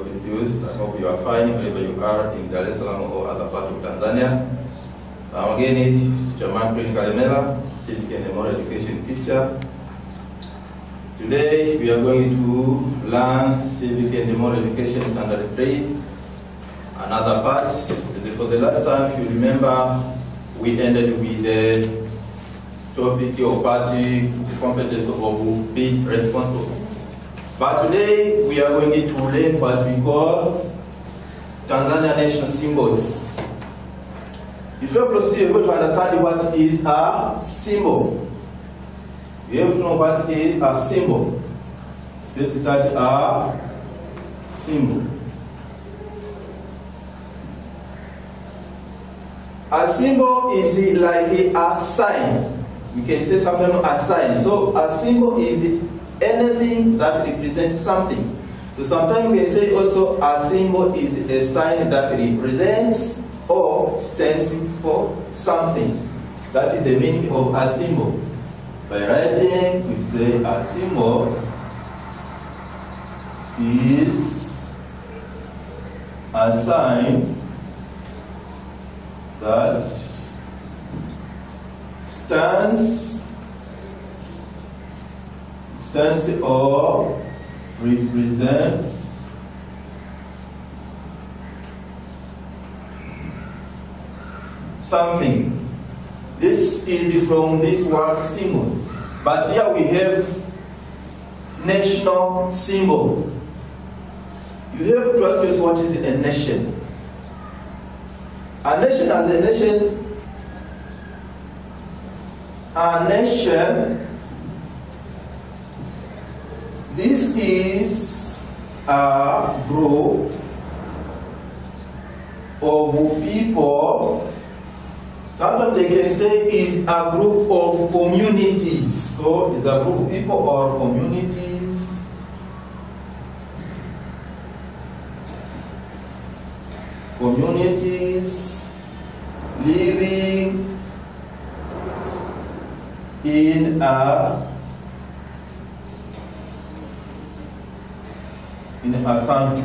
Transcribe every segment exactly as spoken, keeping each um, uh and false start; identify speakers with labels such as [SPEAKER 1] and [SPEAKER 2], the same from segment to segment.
[SPEAKER 1] confused. I hope you are fine wherever you are in Dar es Salaam or other part of Tanzania. I'm again Teacher Manfred Kalemela, Civic and Moral Education teacher. Today we are going to learn Civic and Moral Education Standard three. Another part. For the last time, if you remember, we ended with the topic of party, the competence of being responsible. But today we are going to learn what we call Tanzania national symbols. Before proceeding, we have to understand what is a symbol. We have to know what is a symbol. Let's start a symbol. A symbol is like a sign. We can say something a sign. So a symbol is anything that represents something. So sometimes we can say also a symbol is a sign that represents or stands for something. That is the meaning of a symbol. By writing, we say a symbol is a sign that stands stands or represents something. This is from this word symbols. But here we have national symbol. You have to ask yourself, what is a nation? A nation as a nation, a nation, this is a group of people. Sometimes they can say is a group of communities. So it's a group of people or communities communities living in a in a country.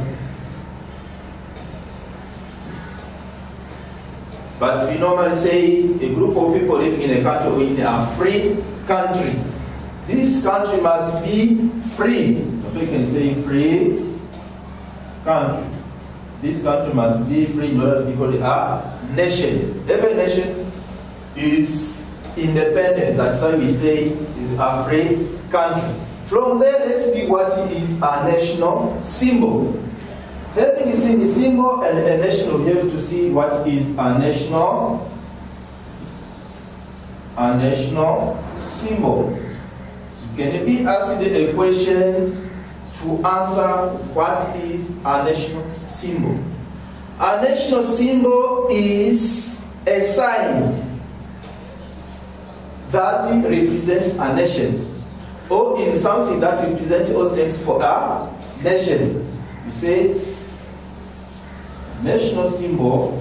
[SPEAKER 1] But we normally say a group of people living in a country or in a free country. This country must be free. So we can say free country. This country must be free in order to be called a nation. Every nation is independent. That's why we say is a free country. From there, let's see what is a national symbol. Having seen the symbol and a national, we have to see what is a national a national symbol. You can be asked a question to answer what is a national symbol. A national symbol is a sign that represents a nation, or is something that represents or stands for a nation. We said national symbol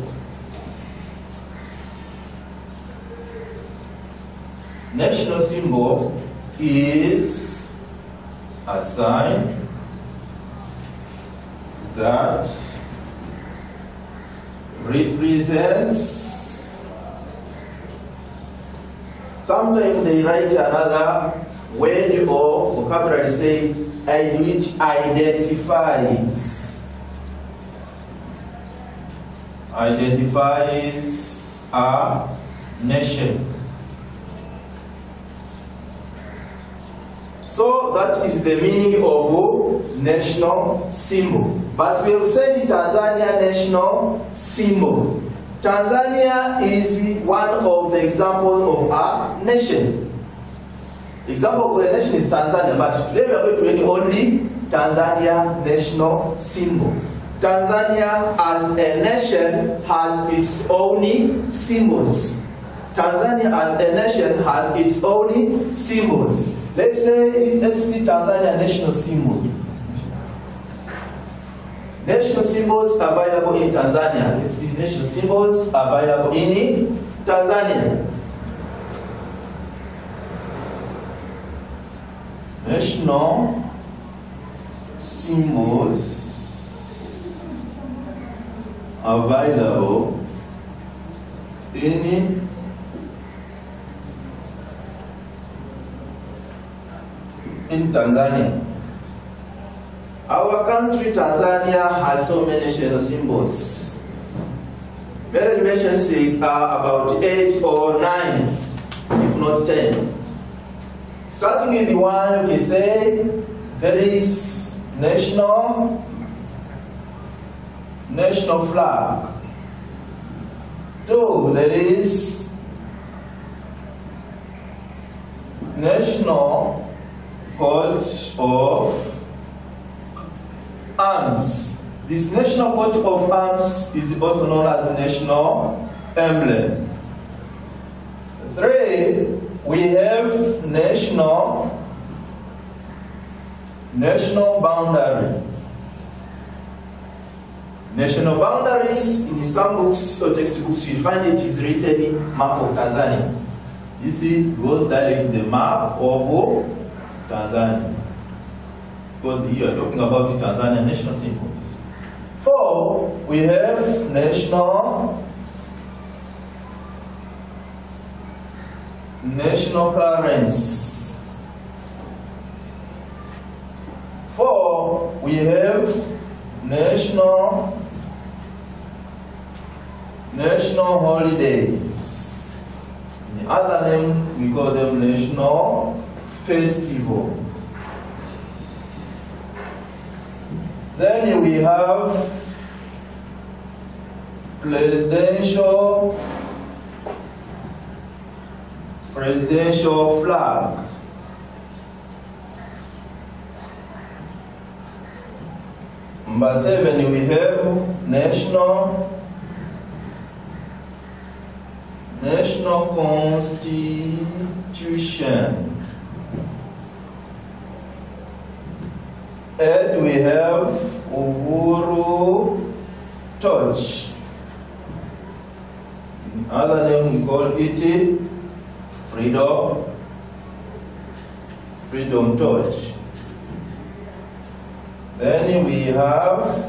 [SPEAKER 1] national symbol is a sign that represents. Sometimes they write another word or vocabulary says which identifies identifies a nation. So that is the meaning of national symbol. But we have said Tanzania national symbol. Tanzania is one of the examples of a nation. Example of a nation is Tanzania, but today we are going to read only Tanzania national symbol. Tanzania as a nation has its own symbols. Tanzania as a nation has its own symbols. Let's say, let's see Tanzania national symbols. National symbols available in Tanzania. Let's see national symbols available in Tanzania. National symbols available in in Tanzania. Our country, Tanzania, has so many national symbols. Very nations are about eight or nine, if not ten. Starting with the one, we say there is national, national flag. Two, there is national coat of arms. This national coat of arms is also known as national emblem. Three, we have national national boundary. National boundaries, in some books or textbooks you find it is written map of Tanzania. You see, goes directly the map of Tanzania. Because here you are talking about the Tanzania national symbols. Four, we have national national currency. Four, we have national national holidays. In the other name, we call them national festivals. Then we have presidential presidential flag. Number seven, we have national national constitution. And we have Uhuru torch. In other name we call it freedom freedom torch. Then we have,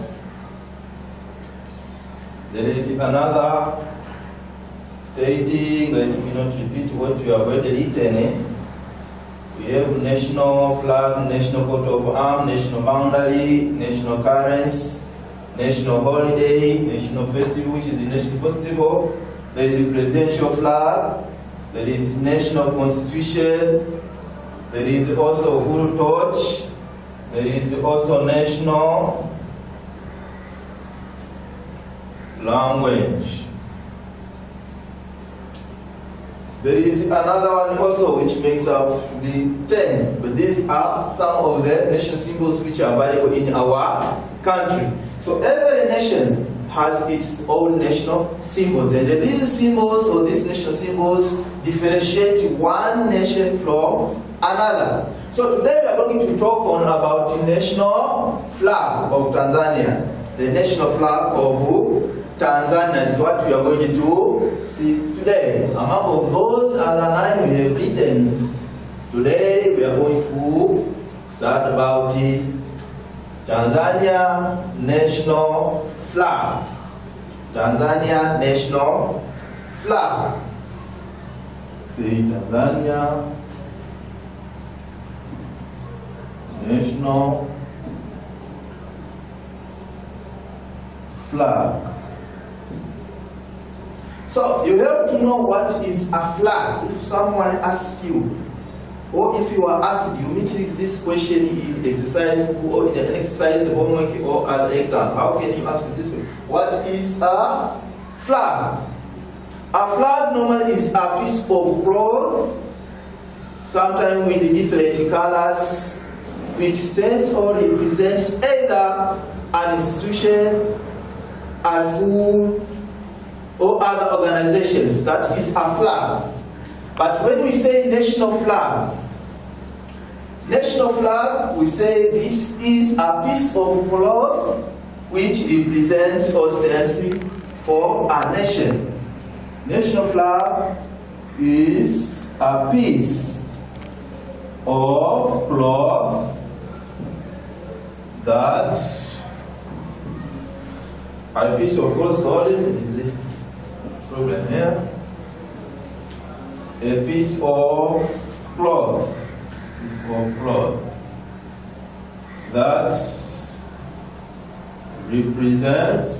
[SPEAKER 1] there is another stating, let me not repeat what you have already written. We have national flag, national coat of arms, national boundary, national currency, national holiday, national festival, which is the national festival. There is a presidential flag. There is national constitution. There is also Uhuru torch. There is also national language. There is another one also which makes up to be ten, but these are some of the national symbols which are available in our country. So every nation has its own national symbols, and these symbols or these national symbols differentiate one nation from another. So today we are going to talk on about the national flag of Tanzania. The national flag of Tanzania is what we are going to see today. Among those other nine we have written, today we are going to start about the Tanzania national flag. Tanzania national flag. See, Tanzania national flag. So you have to know what is a flag. If someone asks you, or if you are asked, you meet this question in exercise or in an exercise, homework, or other exams, how can you ask this question? What is a flag? A flag normally is a piece of cloth, sometimes with different colors, which stands or represents either an institution, a school, or other organizations. That is a flag. But when we say national flag, national flag, we say this is a piece of cloth which represents or stands for a nation. National flag is a piece of cloth that a piece of cloth solid is the problem here. A piece of cloth, piece of cloth that represents,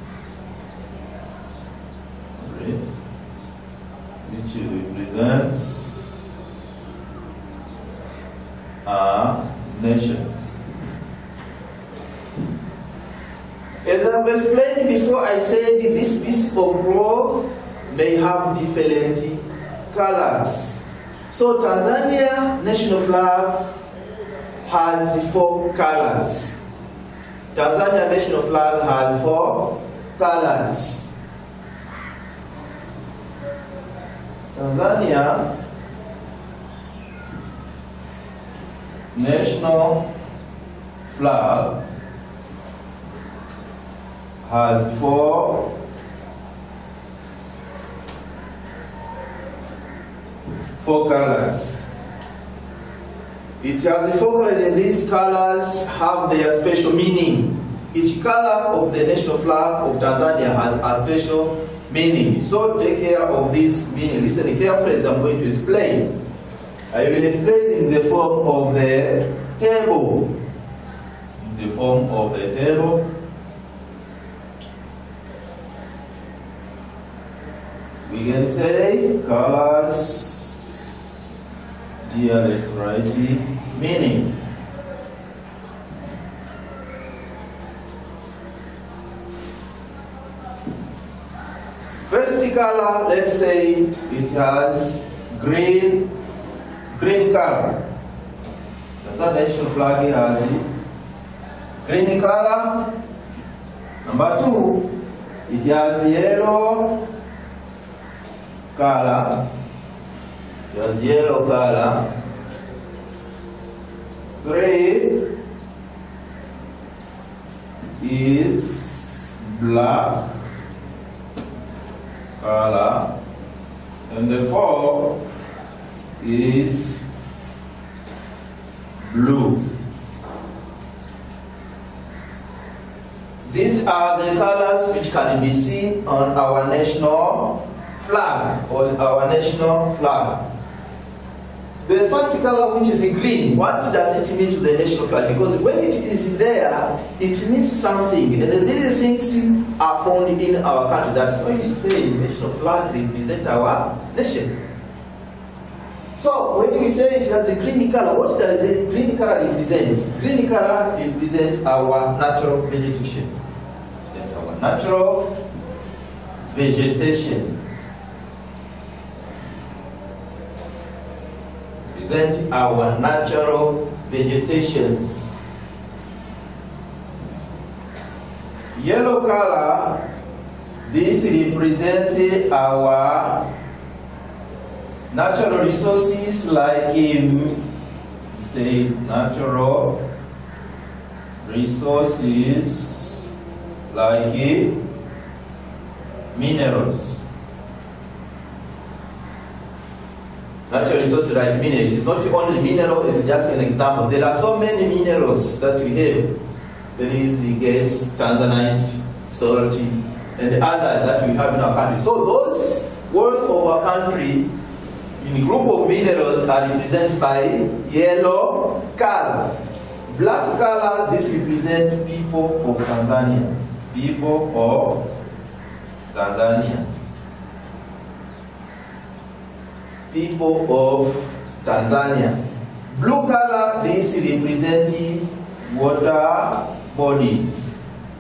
[SPEAKER 1] which represents a nation. As I've explained before, I said this piece of cloth may have different colors. So Tanzania national flag has four colors. Tanzania national flag has four colors. Tanzania national flag has four four colors. It has the four colors, and these colors have their special meaning. Each color of the national flag of Tanzania has a special meaning. So take care of this meaning. Listen carefully as I'm going to explain. I will explain in the form of the table. In the form of the table. We can say colors. Here let's write the meaning. First color, let's say it has green, green color. The national flag has green color. Number two, it has yellow color. It has yellow color. Three is black color, and the four is blue. These are the colors which can be seen on our national flag, on our national flag. The first color, which is green, what does it mean to the national flag? Because when it is there, it means something, and these things are found in our country. That's why we say national flag represents our nation. So when we say it has a green color, what does the green color represent? Green color represents our natural vegetation. Our natural vegetation. Represent our natural vegetations. Yellow color, this represents our natural resources like um, say natural resources like uh, minerals. Natural resources like minerals. It is not only mineral, it's just an example. There are so many minerals that we have. There is the gas, tanzanite, salt, and the others that we have in our country. So those worth of our country in group of minerals are represented by yellow color. Black color, this represents people of Tanzania. People of Tanzania. People of Tanzania. Blue color, this represents water bodies.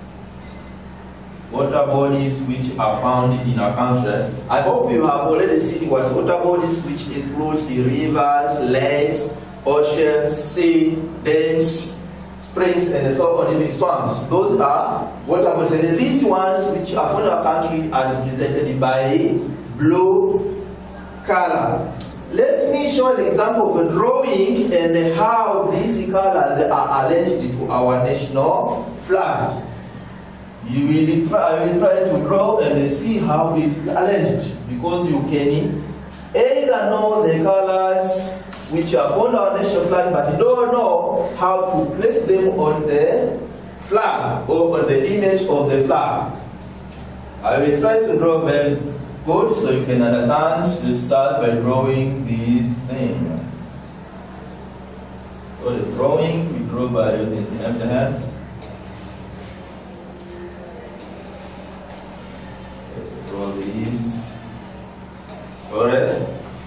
[SPEAKER 1] Water bodies which are found in our country. I hope you have already seen what water bodies, which includes rivers, lakes, oceans, sea, dams, springs, and so on, even swamps. Those are water bodies. And these ones which are found in our country are represented by blue color. Let me show an example of a drawing and how these colors are arranged to our national flag. You will try, I will try to draw and see how it is arranged, because you can either know the colors which are found on our national flag, but you don't know how to place them on the flag or on the image of the flag. I will try to draw very good so you can understand. You start by drawing this thing. So the drawing we draw by using the empty hand. Let's draw this. Sorry.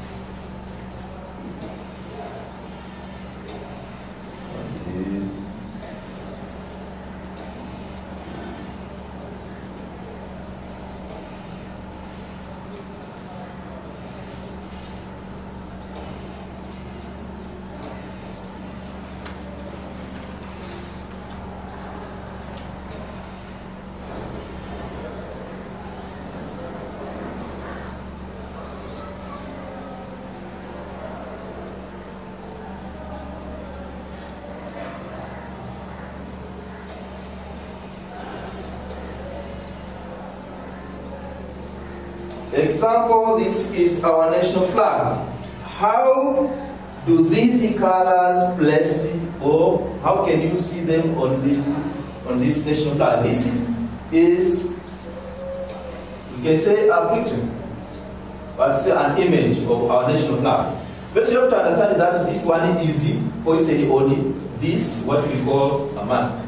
[SPEAKER 1] Example, this is our national flag. How do these colors placed, or how can you see them on this on this national flag? This is, you can say a picture, but say an image of our national flag. First you have to understand that this one is posted on this, what we call a mast.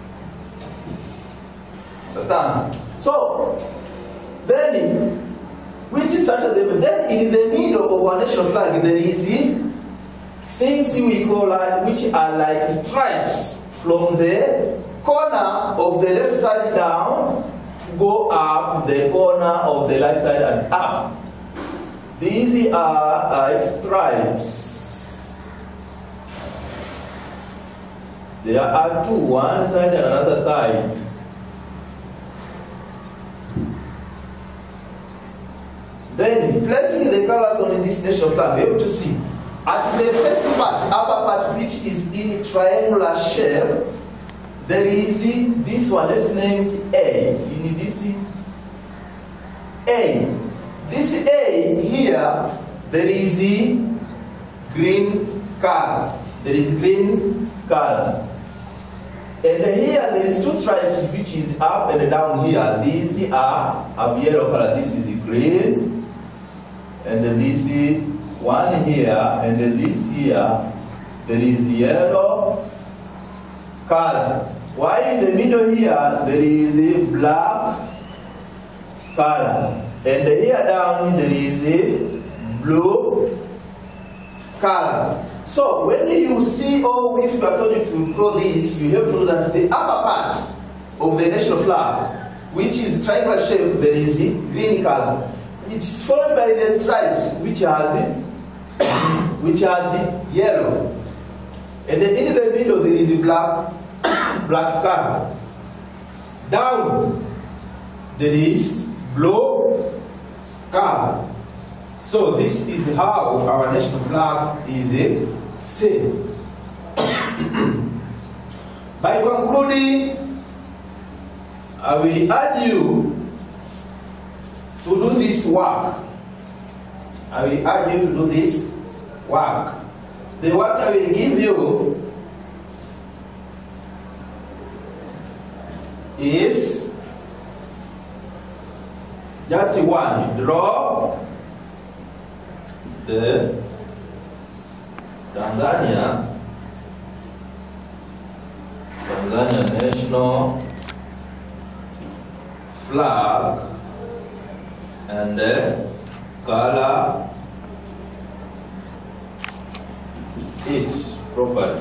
[SPEAKER 1] Understand? So, then, which starts them. Then in the middle of our national flag there is things we call like, which are like stripes from the corner of the left side down to go up the corner of the right side and up. These are like stripes. There are two, one side and another side. Then, placing the colors on this national flag, we're able to see at the first part, upper part, which is in triangular shape, there is this one, let's name it A. In this A. This A here, there is green color. There is green color. And here there is two stripes which is up and down here. These are of yellow color. This is green. And this is one here, and this here, there is yellow color. While in the middle here, there is a black color. And here down, there is a blue color. So when you see, or if you are told to draw this, you have to know that the upper part of the national flag, which is triangular shape, there is a green color. It is followed by the stripes, which has which has yellow, and then in the middle there is a black black color. Down there is blue color. So this is how our national flag is seen. By concluding, I will urge you to do this work. I will urge you to do this work. The work I will give you is just one. Draw the Tanzania Tanzania national flag and uh, color it properly.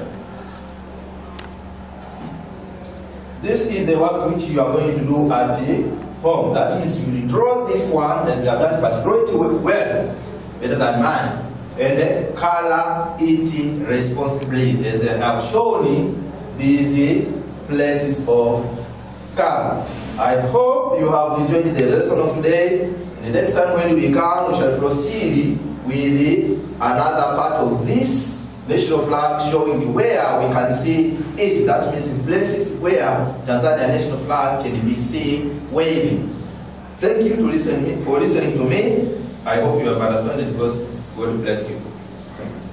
[SPEAKER 1] This is the work which you are going to do at home. That means you will draw this one as you have done, but draw it well, better than mine, and uh, color it responsibly as I have shown these places of color. I hope you have enjoyed the lesson of today. The next time when we come, we shall proceed with another part of this national flag, showing you where we can see it. That means in places where Tanzania national flag can be seen waving. Thank you to listen, for listening to me. I hope you have understood it. God bless you. Thank you.